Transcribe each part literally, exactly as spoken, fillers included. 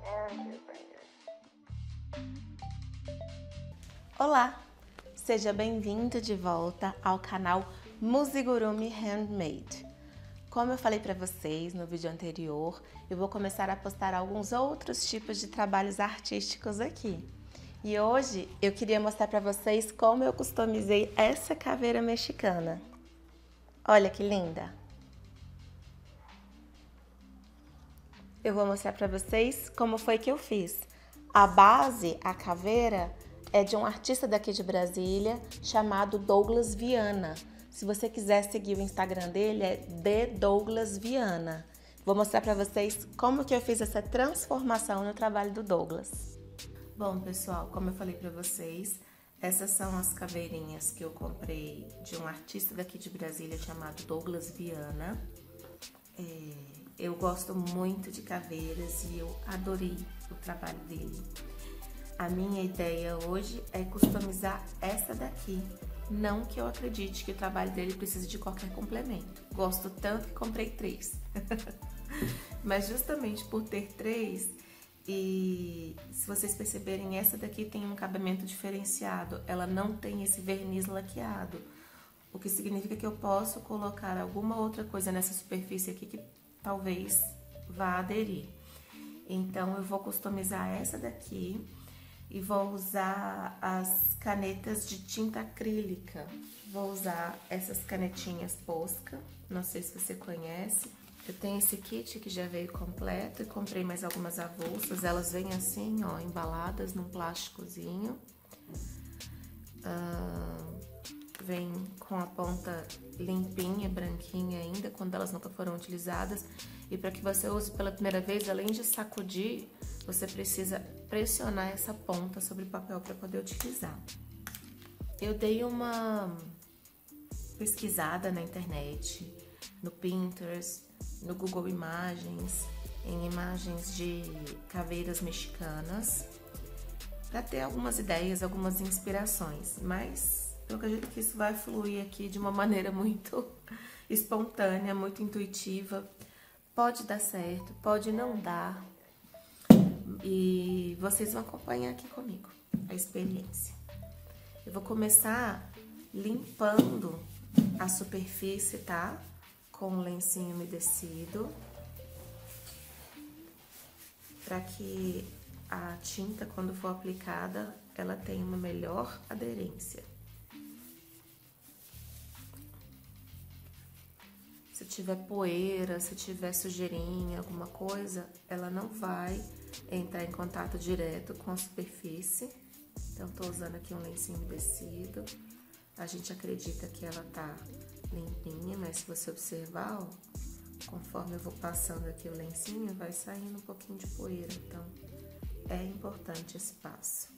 Olá, seja bem-vindo de volta ao canal Musigurumi Handmade. Como eu falei para vocês no vídeo anterior, eu vou começar a postar alguns outros tipos de trabalhos artísticos aqui. E hoje eu queria mostrar para vocês como eu customizei essa caveira mexicana. Olha que linda! Eu vou mostrar para vocês como foi que eu fiz. A base, a caveira, é de um artista daqui de Brasília chamado Douglas Viana. Se você quiser seguir o Instagram dele, é The Douglas Viana. Vou mostrar para vocês como que eu fiz essa transformação no trabalho do Douglas. Bom, pessoal, como eu falei para vocês, essas são as caveirinhas que eu comprei de um artista daqui de Brasília chamado Douglas Viana. É... Eu gosto muito de caveiras e eu adorei o trabalho dele. A minha ideia hoje é customizar essa daqui. Não que eu acredite que o trabalho dele precise de qualquer complemento. Gosto tanto que comprei três. Mas justamente por ter três, e se vocês perceberem, essa daqui tem um acabamento diferenciado. Ela não tem esse verniz laqueado. O que significa que eu posso colocar alguma outra coisa nessa superfície aqui que talvez vá aderir. Então, eu vou customizar essa daqui e vou usar as canetas de tinta acrílica. Vou usar essas canetinhas Posca, não sei se você conhece. Eu tenho esse kit que já veio completo e comprei mais algumas avulsas. Elas vêm assim, ó, embaladas num plásticozinho. Ah, vem com a ponta limpinha, branquinha ainda, quando elas nunca foram utilizadas. E para que você use pela primeira vez, além de sacudir, você precisa pressionar essa ponta sobre o papel para poder utilizar. Eu dei uma pesquisada na internet, no Pinterest, no Google Imagens, em imagens de caveiras mexicanas, para ter algumas ideias, algumas inspirações, mas eu acredito que isso vai fluir aqui de uma maneira muito espontânea, muito intuitiva. Pode dar certo, pode não dar. E vocês vão acompanhar aqui comigo a experiência. Eu vou começar limpando a superfície, tá? Com um lencinho umedecido. Para que a tinta, quando for aplicada, ela tenha uma melhor aderência. Se tiver poeira, se tiver sujeirinha, alguma coisa, ela não vai entrar em contato direto com a superfície. Então, tô usando aqui um lencinho umedecido. A gente acredita que ela tá limpinha, mas se você observar, ó, conforme eu vou passando aqui o lencinho, vai saindo um pouquinho de poeira. Então, é importante esse passo.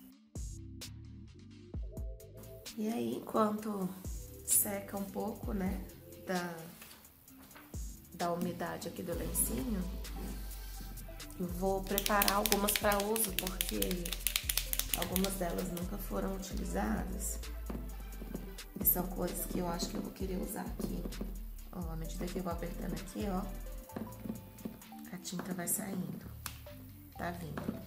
E aí, enquanto seca um pouco, né, da... da umidade aqui do lencinho, eu vou preparar algumas para uso, porque algumas delas nunca foram utilizadas. E são cores que eu acho que eu vou querer usar aqui. Ó, à medida que eu vou apertando aqui, ó, a tinta vai saindo. Tá vindo.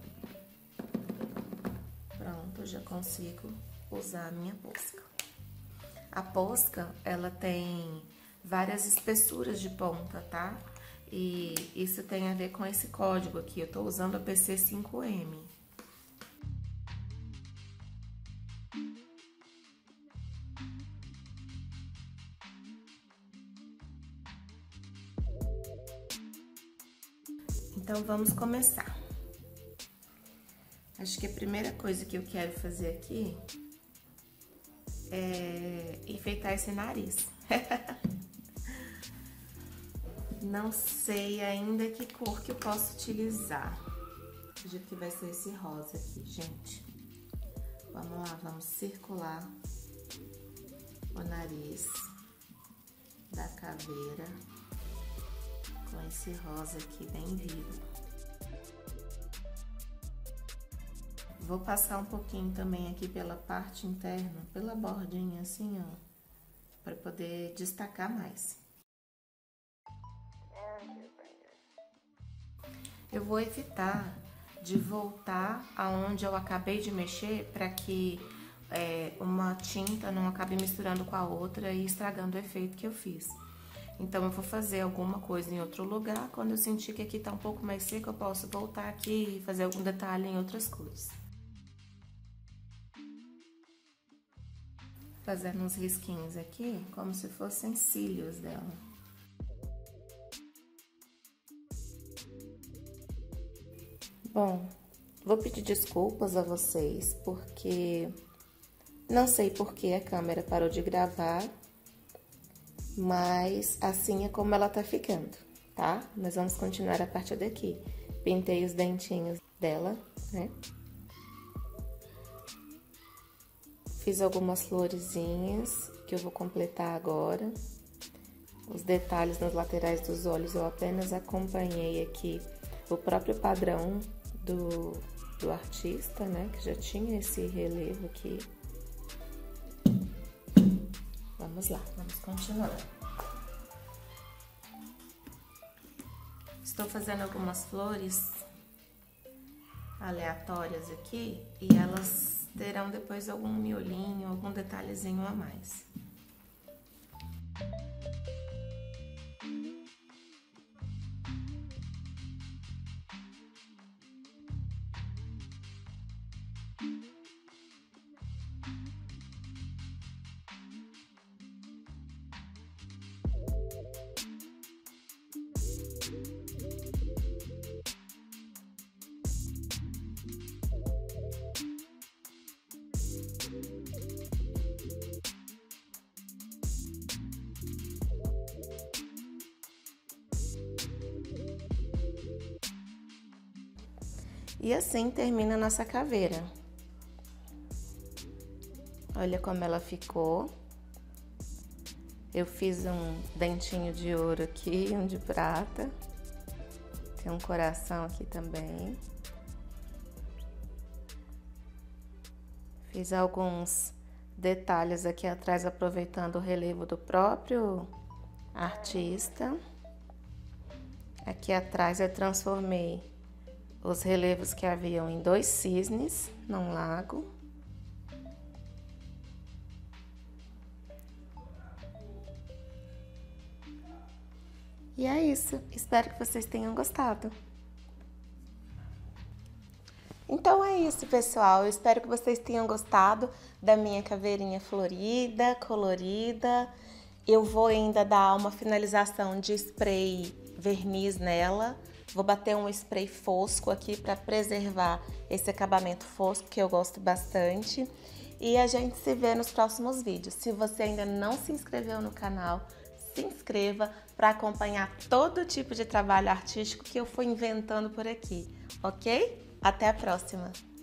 Pronto, eu já consigo usar a minha Posca. A Posca, ela tem várias espessuras de ponta, tá? E isso tem a ver com esse código aqui. Eu tô usando a P C cinco M. Então, vamos começar. Acho que a primeira coisa que eu quero fazer aqui é enfeitar esse nariz. Não sei ainda que cor que eu posso utilizar. Acredito que vai ser esse rosa aqui, gente. Vamos lá, vamos circular o nariz da caveira com esse rosa aqui bem vivo. Vou passar um pouquinho também aqui pela parte interna, pela bordinha assim, ó, para poder destacar mais. Eu vou evitar de voltar aonde eu acabei de mexer para que é, uma tinta não acabe misturando com a outra e estragando o efeito que eu fiz. Então eu vou fazer alguma coisa em outro lugar, quando eu sentir que aqui tá um pouco mais seco, eu posso voltar aqui e fazer algum detalhe em outras cores. Fazendo uns risquinhos aqui, como se fossem cílios dela. Bom, vou pedir desculpas a vocês, porque não sei por que a câmera parou de gravar, mas assim é como ela tá ficando, tá? Nós vamos continuar a partir daqui. Pintei os dentinhos dela, né? Fiz algumas florezinhas que eu vou completar agora. Os detalhes nas laterais dos olhos eu apenas acompanhei aqui o próprio padrão do, do artista, né? Que já tinha esse relevo aqui. Vamos lá, vamos continuar. Estou fazendo algumas flores aleatórias aqui e elas terão depois algum miolinho, algum detalhezinho a mais. E assim termina a nossa caveira. Olha como ela ficou. Eu fiz um dentinho de ouro aqui, um de prata. Tem um coração aqui também. Fiz alguns detalhes aqui atrás, aproveitando o relevo do próprio artista. Aqui atrás eu transformei os relevos que haviam em dois cisnes num lago. E é isso. Espero que vocês tenham gostado. Então é isso, pessoal. Eu espero que vocês tenham gostado da minha caveirinha florida, colorida. Eu vou ainda dar uma finalização de spray verniz nela. Vou bater um spray fosco aqui para preservar esse acabamento fosco, que eu gosto bastante. E a gente se vê nos próximos vídeos. Se você ainda não se inscreveu no canal, se inscreva para acompanhar todo tipo de trabalho artístico que eu fui inventando por aqui, ok? Até a próxima!